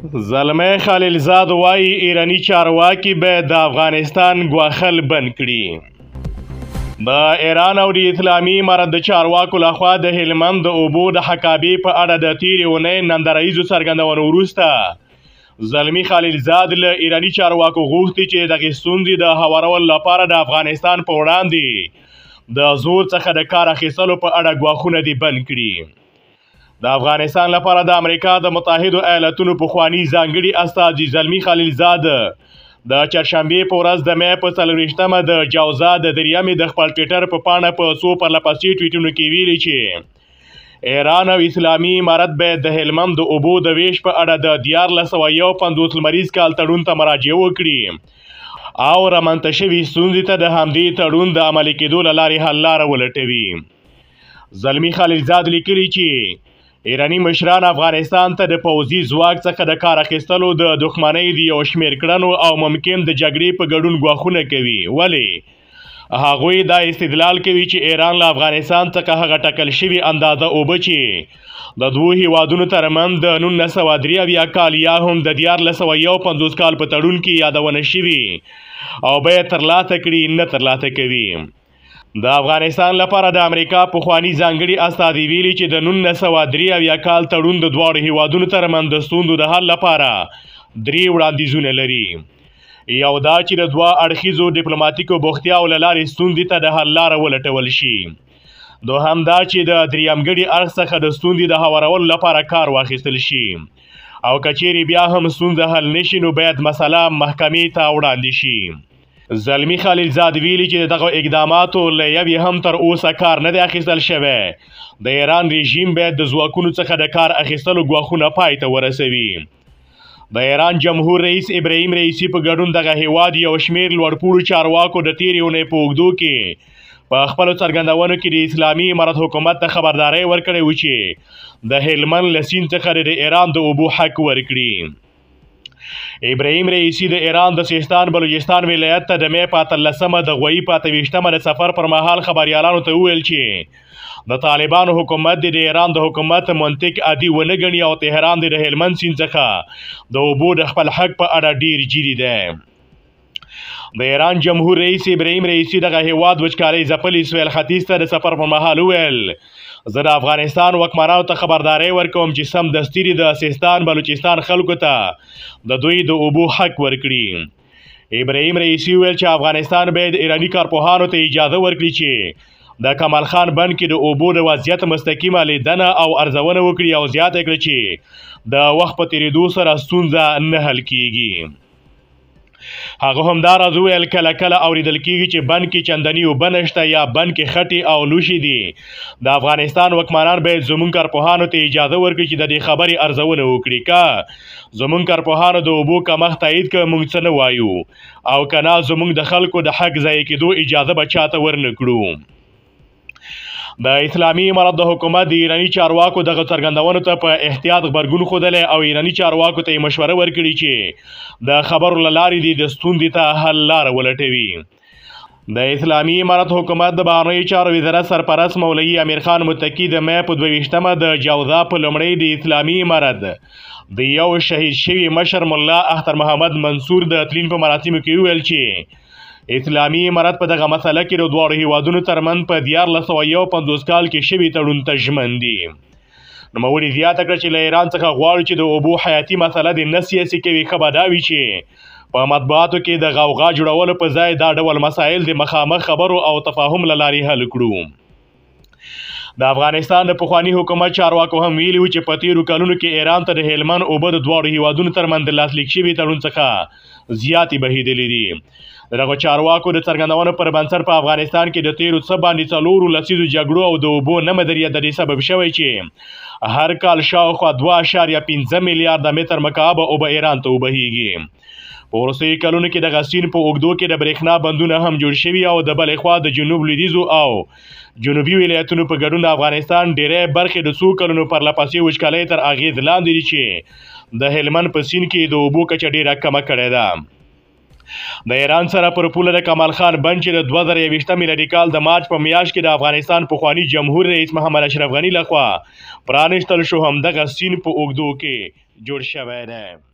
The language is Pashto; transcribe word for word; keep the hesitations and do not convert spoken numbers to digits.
زلمی خلیلزاد وایي ایرانی چارواکي به د افغانستان ګواښل بند کړي. د ایران او د اسلامي امارت د چارواکو لخوا د هلمند د اوبو د حکابې په اړه د تېرې اونۍ نندرهیزو څرګندونو وروسته زلمی خلیلزاد له ایراني چارواکو غوښتي چې دغې ستونزې د هوارولو لپاره د افغانستان په وړاندې د زور څخه د کار اخیستلو په اړه ګواښونه دې بند کړي. د افغانستان لپاره د امریکا د متحدو ایالتونو پخواني ځانګړي استازي زلمی خلیلزاد د چهارشنبې په ورځ د مې په څلرویشتمه د جوزا د دریمې د خپل ټویټر په پاڼه په څو پرلهپسې ټویټونو کې ویلي چې ایران او اسلامي امارت باید د هلمند د اوبو د ویش په اړه د دیارلس سوه یو پنځوس لمریز کال تړون ته مراجعه وکړي او رامنځته شوي ستونزې ته د همدې تړون د عملي کېدو له لارې حل لاره ولټوي. زلمی خلیلزاد لیکلي چې ایرانی مشران افغانستان ته د پوځي ځواک څخه د کار اخیستلو د دښمنۍ د یو شمېر کړنو او ممکن د جګړې په ګډون ګواښونه کوي. ولې هغوی دا استدلال کوي چې ایران له افغانستان څخه هغه ټاکل شوي اندازه اوبه چې د دوو هیوادونو ترمنځ د نولس سوه درې اویا کال یا هم د دیارلس سوه یو پنځوس کال په تړون کې یادونه شوي او باید ترلاسه کړي نه ترلاسه کوي. د افغانستان لپاره د امریکا پخواني ځانګړي استازي ویلي چې د نولس سوه درې اویا کال تړون د دواړو هیوادونو ترمنځ د ستونزو د حل لپاره درې وړاندیزونه لري. یو دا چې د دوه اړخیزو ډیپلوماتیکو بوختیاو له لارې ستونزې ته د حل لاره ولټول شي. دوهم دا چې د دریمګړي اړخ څخه د ستونزې د هوارولو لپاره کار واخیستل شي او که چیرې بیا هم ستونزه حل نشي نو باید مسله محکمې ته وړاندې شي. زلمی خلیلزاد ویلي چې دغه اقداماتو له یوې هم تر اوسه کار نه دی اخیستل شوی. د ایران رژیم باید د ځواکونو څخه د کار اخیستلو ګواښونه پای ته ورسوي. د ایران جمهور رئیس ابراهیم رئیسي په ګډون دغه هیواد یو شمېر لوړپوړو چارواکو د تېرې اونۍ په اوږدو کې په خپلو څرګندونو کې د اسلامي امارت حکومت ته خبرداری ورکړی و چې د هلمند له سیند څخه د ایران د اوبو حق ورکړي. ابراهیم رئیسي د ایران د سیستان بلوچستان ولایت ته د مې په اتلسمه د غویي په اته ویشتمه د سفر پر مهال خبریالانو ته وویل چې د طالبانو حکومت د ایران د حکومت منطق عادي ونه ګڼي او تهران د هلمند سیند څخه د اوبو د خپل حق په اړه ډیر جدي دی. د ایران جمهور رئیس ابراهیم رئیسي دغه هیواد وچکالۍ ځپلي سویل ختیځ ته د سفر پر مهال وویل زه د افغانستان واکمنانو ته خبرداری ورکوم چې سم دستي د سیستان بلوچستان خلکو ته د دوی د اوبو حق ورکړي. ابراهیم رئیسي ویل چې افغانستان باید ایرانی کارپوهانو ته اجازه ورکړي چې د کمال خان بند کې د اوبو د وضعیت مستقیمه لیدنه او ارزونه وکړي او زیاته کړي چې د وخت په تېرېدو سره ستونزه نه حل کیږي. هغه همداراز وویل کله کله اورېدل کېږي چې بند کې چندني اوبه نشته یا بند کې خټې او لوښي دي. د افغانستان واکمنان باید زموږ کارپوهانو ته اجازه ورکړي چې د دې خبرې ارزونه وکړي. که زموږ کارپوهانو د اوبو کمښت تایید کړه موږ څه نه وایو او که نه زموږ د خلکو د حق ضایع کېدو اجازه به چاته ورنه کړو. د اسلامي امارت د حکومت د ایرانی چارواکو دغه څرګندونو ته په احتیاط غبرګون ښودلی او ایرانی چارواکو ته یې مشوره ورکړې چې د خبرو له لارې د ستونزې ته حل لاره ولټوي. د اسلامي امارت حکومت د بهرنیو چارو وزارت سرپرست مولوي امیر خان متقي د مې په دوه ویشتمه د جوزا په لومړۍ د اسلامي امارت د یو شهید شوي مشر ملا اختر محمد منصور د تلین په مراسمو کې وویل چې اسلامي امارت په دغه مسله کې د دواړو هیوادونو ترمنځ په دیارلس سوه یو پنځوس کال کې شوي تړون ته ژمن دي. نوموړي زیاته کړه چې له ایران څخه غواړي چې د اوبو حیاتي مسله د نه سیاسي کوي. ښه به دا وي چې په مطبوعاتو کې د غوغا جوړولو په ځای دا ډول مسایل د مخامخ خبرو او تفاهم له لارې حل کړو. د افغانستان د پخواني حکومت چارواکو هم ویلي و چې په تېرو کلونو کې ایران ته د هلمند اوبه د دواړو هیوادونو ترمنځ د لاسلیک شوي تړون څخه زیاتې بهېدلې دي. دغه چارواکو د څرګندونو پر بنسټ په افغانستان کې د تېرو څه باندې څلورو لسیزو جګړو او د اوبو نه مدیریت د دې سبب شوی چې هر کال شاوخوا دوه اعشاریه پنځه میلیارده متر مکعب اوبه ایران ته وبهیږي. په وروستیو کلونو کې دغه سیند په اوږدو کې د برېښنا بندونه هم جوړ شوي او د بلې خوا د جنوب لویدیځو او جنوبي ولایتونو په ګډون د افغانستان ډېری برخې د څو کلونو پرلهپسې وچکالۍ تر اغېز لاندې دي چې د هلمند په سیند کې د اوبو کچه ډېره کمه کړې ده. د ایران سره پر پوله د کمال خان بند چې د دوه زره یوویشتم میلادي کال د مارچ په میاشت کې د افغانستان پخواني جمهور رئیس محمد اشرف غني لخوا پرانیستل شو همدغه سیند په اوږدو کې جوړ شوی دی.